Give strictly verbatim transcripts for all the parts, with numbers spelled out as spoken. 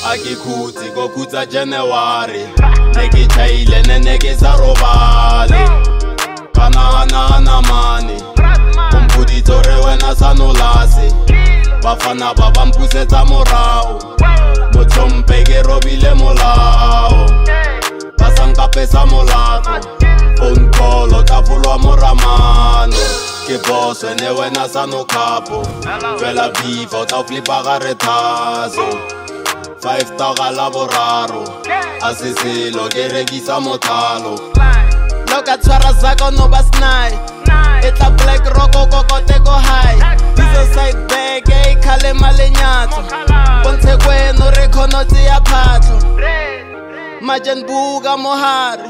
Akikhuthi kokhutsa January Neke chaile ne neke sa robale Kana hana hana mane Kumpudi tore wena sa nolase Bafana ba ba mpusetsa morao Motlhompe ke robile molao Basanka pesa molato Phone call o tla folwa moramano Ke boss wene wena sa no capo Fela beef o tla flipa gare thaso Five taga la boraro Aseselo ke rekisa mothalo Loka tshwara zako no ba snai Etla black roko koko teko high Dizo side bag e khale malenyatso Bontshe kweno re khonotse ya phatlo Majan buga mohare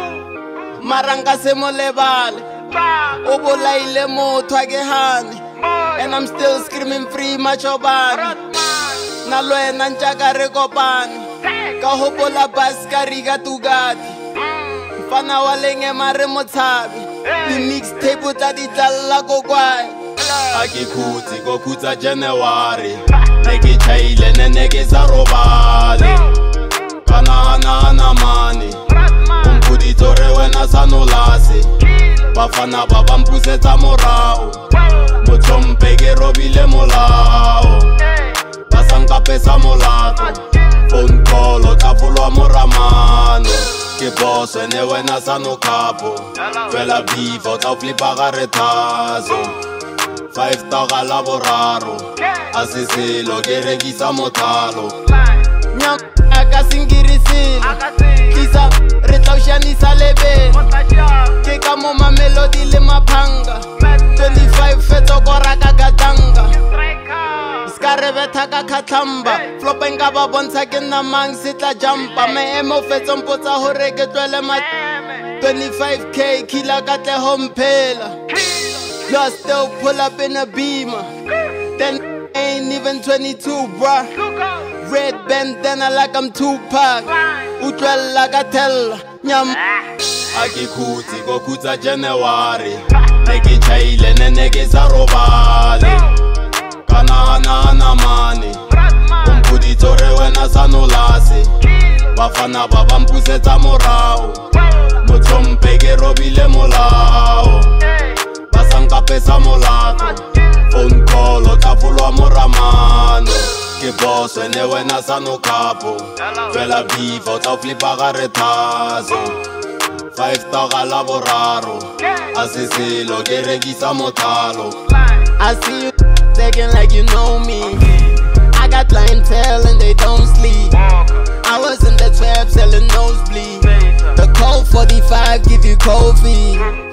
Maranga se mo lebale O bolaile motho a ke hane And I'm still screaming free machobane Na lwena ntjaka re kopane Ka hopola bus ka riga tugati Mfana wa lenge mare motshabi Di mixtape o tla di tlalla kokwai Akikhuthi kokhutsa January Neke chaile ne neke sa robale Kana hana hana mane Kumpudi tore wena sa nolase Bafana ba ba mpusetsa morao Motlhompe ke robile molao Basanka pesa molato Phone call o tla folwa moramano Ke boss wene wena sa no capo Fela beef o tla flipa gare thaso Five taga la boraro Aseselo ke rekisa mothalo Nyam aka singirisile Kisa re tla ushanisa lebele Ke ka mo mamelodi le maphanga twenty-five fetso kora ka katanga Skare betha ka khatlamba Flopa nka ba bontsha ke nna mang se tla jumpa Me emo fetso mpotsa hore ke tlwele ma twenty-five K kila ka tle homphela Plus still pull up in a beamer Then ain't even twenty-two bruh Red bandana like I'm Tupac Utwella ka tella nyam Akikhuthi kokhutsa January Neke chaile ne neke sa robale Kana hana hana mane Kumpudi tore wena sa nolase Bafana ba ba mpusetsa morao Motlhompe ke robile molao Basanka pesa molato Phone call o tla folwa moramano Ke boss wene wena sa no capo Fela beef o tla flipa gare thaso Five taga la boraro Aseselo ke rekisa mothalo I see you taking like you know me I got clientele and they don't sleep I was in the trap selling nosebleed The cold forty-five give you cold feet